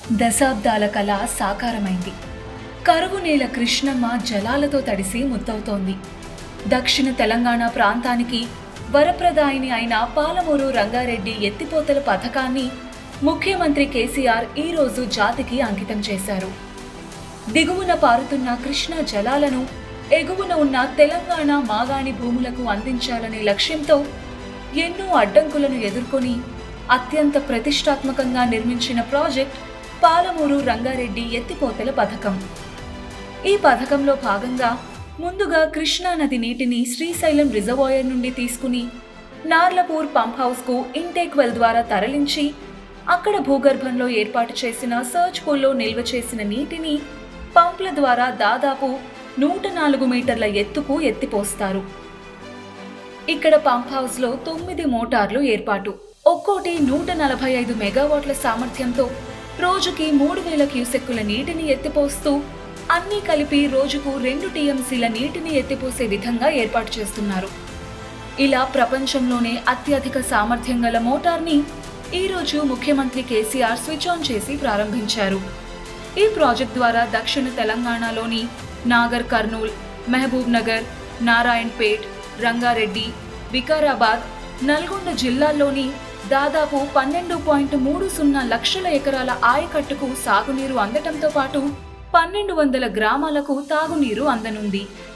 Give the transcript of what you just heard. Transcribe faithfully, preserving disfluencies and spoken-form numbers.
దశాబ్దాల కళ సాకారమైంది. కరువు నేల కృష్ణమ్మ జలాలతో తడిసి ముద్దవుతోంది. దక్షిణ తెలంగాణ ప్రాంతానికి వరప్రదాయిని అయిన పాలమూరు రంగారెడ్డి ఎత్తిపోతల పథకాన్ని ముఖ్యమంత్రి కేసీఆర్ ఈరోజు జాతికి అంకితం చేశారు. దిగువన పారుతున్న కృష్ణా జలాలను ఎగువన ఉన్న తెలంగాణ మాగాణి భూములకు అందించాలనే లక్ష్యంతో ఎన్నో అడ్డంకులను ఎదుర్కొని అత్యంత ప్రతిష్టాత్మకంగా నిర్మించిన ప్రాజెక్ట్ పాలమూరు రంగారెడ్డి ఎత్తిపోతల పథకం. ఈ పథకంలో భాగంగా ముందుగా కృష్ణానది నీటిని శ్రీశైలం రిజర్వాయర్ నుండి తీసుకుని నార్లపూర్ పంప్ హౌస్కు ఇంటేక్ వెల్ ద్వారా తరలించి అక్కడ భూగర్భంలో ఏర్పాటు చేసిన సర్చ్ పూల్లో నిల్వ చేసిన నీటిని పంప్ల ద్వారా దాదాపు నూట నాలుగు మీటర్ల ఎత్తుకు ఎత్తిపోస్తారు. ఇక్కడ పంప్ హౌస్లో తొమ్మిది మోటార్లు ఏర్పాటు. ఒక్కోటి నూట నలభై ఐదు మెగావాట్ల సామర్థ్యంతో రోజుకి మూడు వేల క్యూసెక్కుల నీటిని ఎత్తిపోస్తూ అన్నీ కలిపి రోజుకు రెండు టీఎంసీల నీటిని ఎత్తిపోసే విధంగా ఏర్పాటు చేస్తున్నారు. ఇలా ప్రపంచంలోనే అత్యధిక సామర్థ్యం గల మోటార్ని ఈరోజు ముఖ్యమంత్రి కేసీఆర్ స్విచ్ ఆన్ చేసి ప్రారంభించారు. ఈ ప్రాజెక్ట్ ద్వారా దక్షిణ తెలంగాణలోని నాగర్ కర్నూల్, మహబూబ్ నగర్, నారాయణపేట్, రంగారెడ్డి, వికారాబాద్, నల్గొండ జిల్లాల్లోని దాదాపు పన్నెండు పాయింట్ మూడు సున్నా లక్షల ఎకరాల ఆయకట్టుకు సాగునీరు అందటంతో పాటు పన్నెండు వందల గ్రామాలకు తాగునీరు అందనుంది.